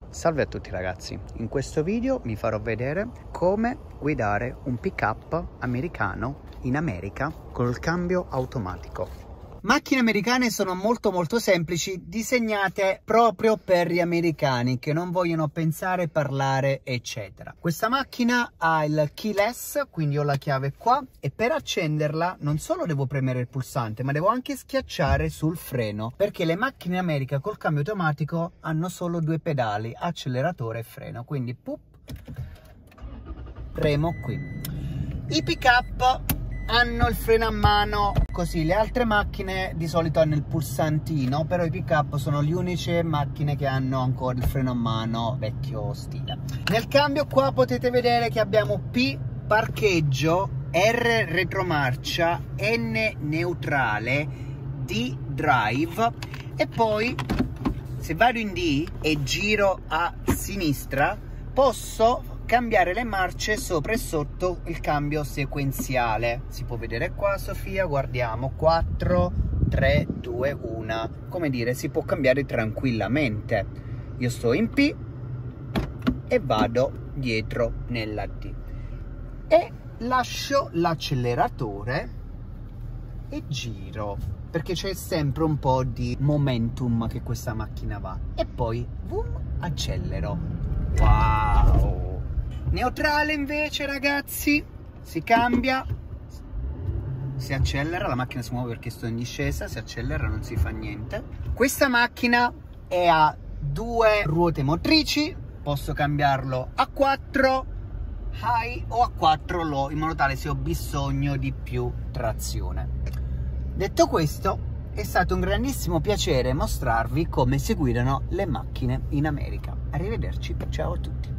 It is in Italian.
Salve a tutti ragazzi, in questo video vi farò vedere come guidare un pick-up americano in America col cambio automatico. Macchine americane sono molto semplici, disegnate proprio per gli americani che non vogliono pensare, parlare eccetera. Questa macchina ha il keyless, quindi ho la chiave qua e per accenderla non solo devo premere il pulsante ma devo anche schiacciare sul freno, perché le macchine in America col cambio automatico hanno solo due pedali, acceleratore e freno, quindi premo qui. I pick-up hanno il freno a mano così, le altre macchine di solito hanno il pulsantino, però i pick-up sono le uniche macchine che hanno ancora il freno a mano vecchio stile. Nel cambio qua potete vedere che abbiamo P parcheggio, R retromarcia, N neutrale, D drive e poi se vado in D e giro a sinistra posso cambiare le marce sopra e sotto il cambio sequenziale. Si può vedere qua, Sofia, guardiamo, 4, 3, 2, 1. Come dire, si può cambiare tranquillamente. Io sto in P e vado dietro nella D. E lascio l'acceleratore e giro, perché c'è sempre un po' di momentum che questa macchina va. E poi, boom, accelero. Wow! Neutrale invece ragazzi, si cambia, si accelera, la macchina si muove perché sto in discesa, si accelera, non si fa niente. Questa macchina è a 2 ruote motrici, posso cambiarlo a 4 high o a 4 low, in modo tale se ho bisogno di più trazione. Detto questo, è stato un grandissimo piacere mostrarvi come si guidano le macchine in America. Arrivederci, ciao a tutti.